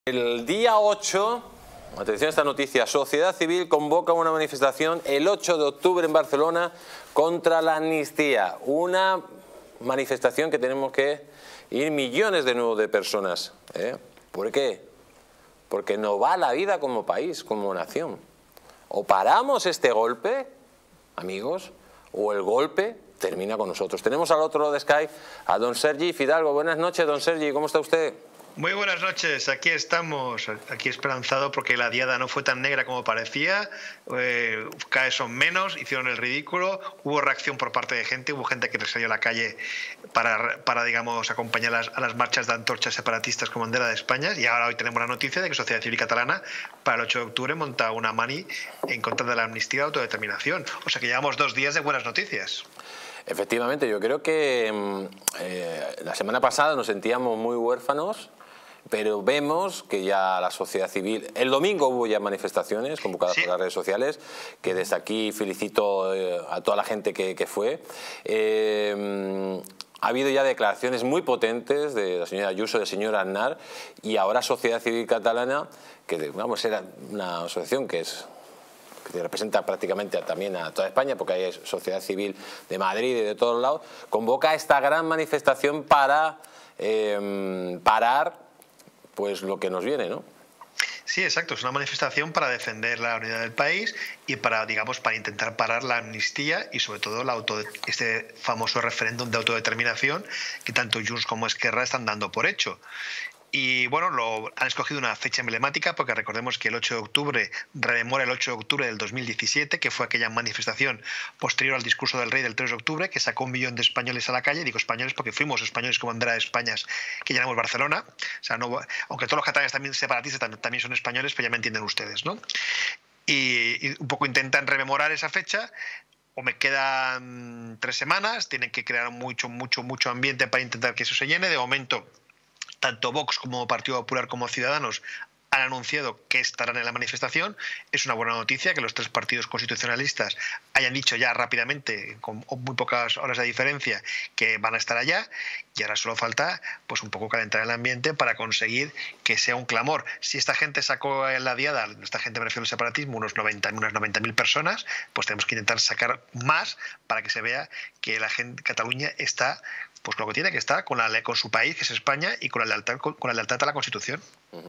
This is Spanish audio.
El día 8, atención a esta noticia, Sociedad Civil convoca una manifestación el 8 de octubre en Barcelona contra la amnistía. Una manifestación que tenemos que ir millones de nuevo de personas. ¿Por qué? Porque no va la vida como país, como nación. O paramos este golpe, amigos, o el golpe termina con nosotros. Tenemos al otro lado de Skype a don Sergi Fidalgo. Buenas noches, don Sergi, ¿cómo está usted? Muy buenas noches, aquí estamos, aquí esperanzado porque la diada no fue tan negra como parecía, cada vez son menos, hicieron el ridículo, hubo reacción por parte de gente, hubo gente que salió a la calle para digamos, acompañar a las marchas de antorchas separatistas con bandera de España, y ahora hoy tenemos la noticia de que Sociedad Civil Catalana para el 8 de octubre monta una mani en contra de la amnistía y autodeterminación, o sea que llevamos 2 días de buenas noticias. Efectivamente, yo creo que la semana pasada nos sentíamos muy huérfanos, pero vemos que ya la sociedad civil... El domingo hubo ya manifestaciones convocadas por las redes sociales, que desde aquí felicito a toda la gente que fue. Ha habido ya declaraciones muy potentes de la señora Ayuso, del señor Aznar, y ahora Sociedad Civil Catalana, que vamos, era una asociación que representa prácticamente también a toda España, porque hay sociedad civil de Madrid y de todos lados, convoca esta gran manifestación para parar pues lo que nos viene, ¿no? Sí, exacto, es una manifestación para defender la unidad del país y para, digamos, para intentar parar la amnistía y sobre todo este famoso referéndum de autodeterminación que tanto Junts como Esquerra están dando por hecho. Y bueno, han escogido una fecha emblemática porque recordemos que el 8 de octubre rememora el 8 de octubre del 2017, que fue aquella manifestación posterior al discurso del rey del 3 de octubre, que sacó 1 millón de españoles a la calle. Digo españoles porque fuimos españoles con bandera de España que llenamos Barcelona. O sea, no, aunque todos los catalanes también separatistas también son españoles, pues ya me entienden ustedes, ¿no? Y un poco intentan rememorar esa fecha. O me quedan 3 semanas, tienen que crear mucho ambiente para intentar que eso se llene. De momento, tanto Vox como Partido Popular como Ciudadanos han anunciado que estarán en la manifestación. Es una buena noticia que los 3 partidos constitucionalistas hayan dicho ya rápidamente, con muy pocas horas de diferencia, que van a estar allá, y ahora solo falta pues un poco calentar el ambiente para conseguir que sea un clamor. Si esta gente sacó en la diada, esta gente me refiero al separatismo, unas 90.000 personas, pues tenemos que intentar sacar más para que se vea que la gente, Cataluña está pues lo que tiene que estar con su país, que es España, y con la lealtad a la Constitución.